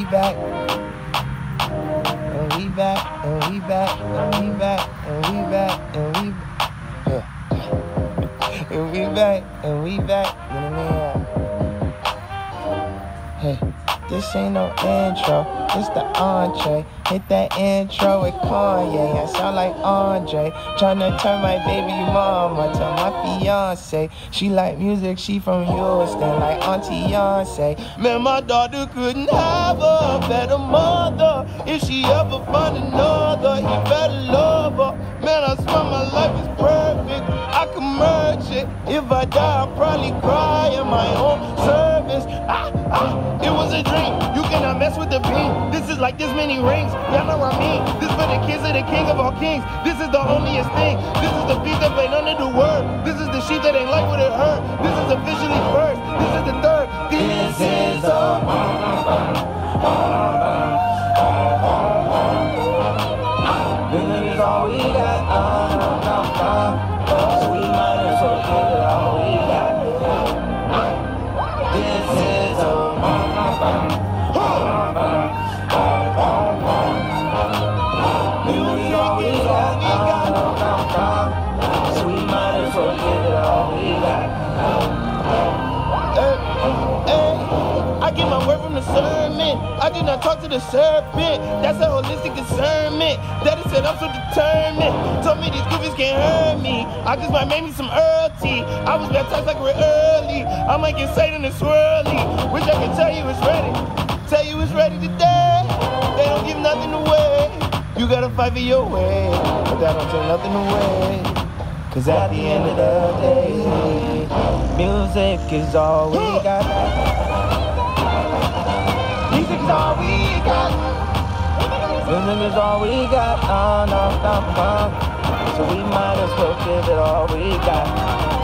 back. And we back, and we back, and we back, and we back, and we back. And we back, and we back. Hey, this ain't no intro, it's the entree. Hit that intro with Kanye, I sound like Andre. Tryna turn my baby mama to my fiance. She like music, she from Houston, like Auntie Beyonce. Man, my daughter couldn't have a better mother. If she ever find another, he better love her. Man, I swear my life is perfect, I can merge it. If I die, I'll probably cry in my own service. It was a dream, you cannot mess with the beam. This is like this many rings, y'all know what I mean. This for the kids of the king of all kings. This is the onlyest thing. This is the beast that played under the word. This is the sheep that ain't like what it hurt. This is officially first, this is the third. This is the Villain is all we got, so we might as well give it all we got. This is Villain is all we got, so we might as well give it all we got. I get my word from the sermon. I did not talk to the serpent. That's a holistic discernment. Daddy said I'm so determined. Told me these goofies can't hurt me. I just might make me some Earl tea. I was baptized like we're early. I might get Satan and swirly. Wish I could tell you it's ready. Tell you it's ready today. They don't give nothing away. You gotta fight for your way, but that don't take nothing away. Cause at the end of the day, music is all we got. Music is all we got. Music is all we got. So we might as well give it all we got.